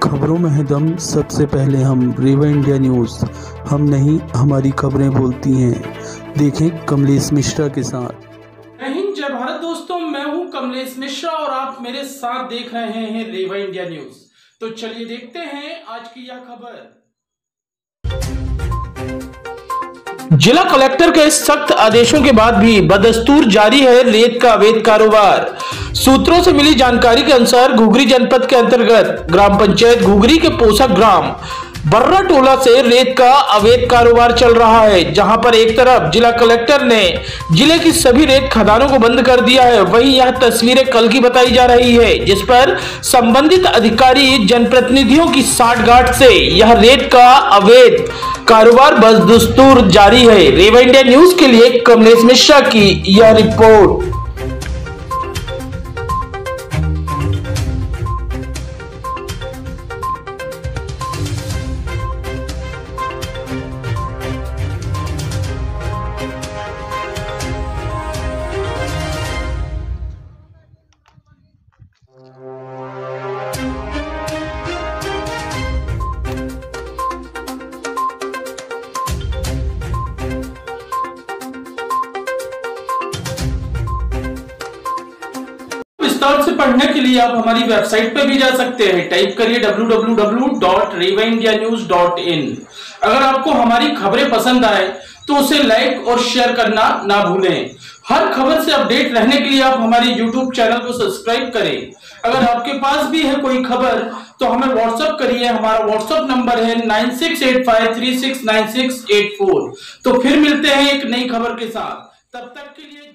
खबरों में है दम। सबसे पहले हम रेवा इंडिया न्यूज़। हम नहीं, हमारी खबरें बोलती हैं। देखें कमलेश मिश्रा के साथ। जय हिंद, जय भारत दोस्तों, मैं हूं कमलेश मिश्रा और आप मेरे साथ देख रहे हैं रेवा इंडिया न्यूज। तो चलिए देखते हैं आज की यह खबर। जिला कलेक्टर के सख्त आदेशों के बाद भी बदस्तूर जारी है रेत का अवैध कारोबार। सूत्रों से मिली जानकारी के अनुसार घुघरी जनपद के अंतर्गत ग्राम पंचायत घुघरी के पोषक ग्राम बर्रा टोला से रेत का अवैध कारोबार चल रहा है, जहां पर एक तरफ जिला कलेक्टर ने जिले की सभी रेत खदानों को बंद कर दिया है, वहीं यह तस्वीरें कल की बताई जा रही है, जिस पर संबंधित अधिकारी जनप्रतिनिधियों की साठगांठ से यह रेत का अवैध कारोबार बदस्तूर जारी है। रेवा इंडिया न्यूज के लिए कमलेश मिश्रा की यह रिपोर्ट। विस्तार से पढ़ने के लिए आप हमारी वेबसाइट पर भी जा सकते हैं। टाइप करिए www.revaindianews.in। अगर आपको हमारी खबरें पसंद आए तो उसे लाइक और शेयर करना ना भूलें। हर खबर से अपडेट रहने के लिए आप हमारे YouTube चैनल को सब्सक्राइब करें। अगर आपके पास भी है कोई खबर तो हमें व्हाट्सएप करिए। हमारा व्हाट्सएप नंबर है 9685369684। तो फिर मिलते हैं एक नई खबर के साथ। तब तक के लिए